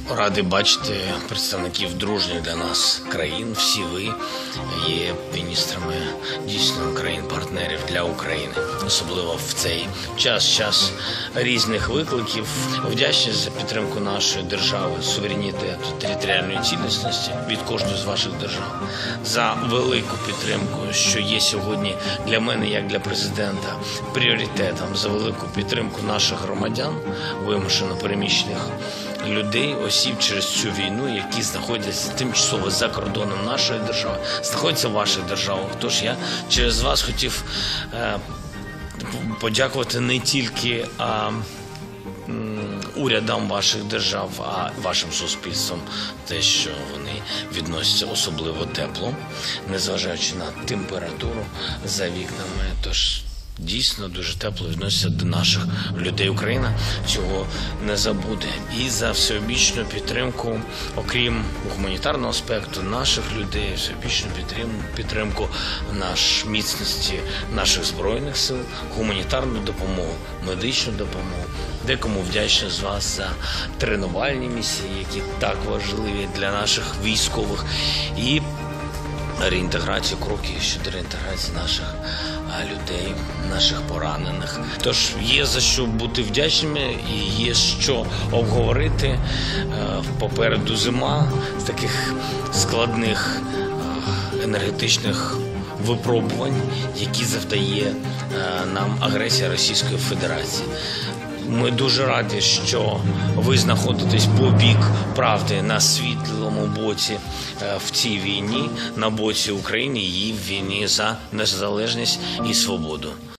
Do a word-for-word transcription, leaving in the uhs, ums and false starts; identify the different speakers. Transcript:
Speaker 1: Радий бачити представників дружніх для нас країн. Всі ви є міністрами дійсно країн-партнерів для України. Особливо в цей час, час різних викликів. Вдячні за підтримку нашої держави, суверенітету, територіальної цілісності від кожної з ваших держав. За велику підтримку, що є сьогодні для мене, як для президента, пріоритетом. За велику підтримку наших громадян, вимушено переміщених людей, осіб через цю війну, які знаходяться тимчасово за кордоном нашої держави, знаходяться в ваших державах. Тож я через вас хотів е, подякувати не тільки а, м, урядам ваших держав, а вашим суспільствам, те, що вони відносяться особливо тепло, незважаючи на температуру за вікнами. Тож дійсно дуже тепло відноситься до наших людей. Україна цього не забуде. І за всеобічну підтримку, окрім гуманітарного аспекту, наших людей, всеобічну підтримку наш міцності наших Збройних сил, гуманітарну допомогу, медичну допомогу. Декому вдячний з вас за тренувальні місії, які так важливі для наших військових. І реінтеграцію, кроки щодо реінтеграції наших людей, наших поранених. Тож є за що бути вдячними і є що обговорити. Попереду зима з таких складних енергетичних випробувань, які завдає нам агресія Російської Федерації. Ми дуже раді, що ви знаходитесь по бік правди, на світлому боці в цій війні, на боці України і в війні за незалежність і свободу.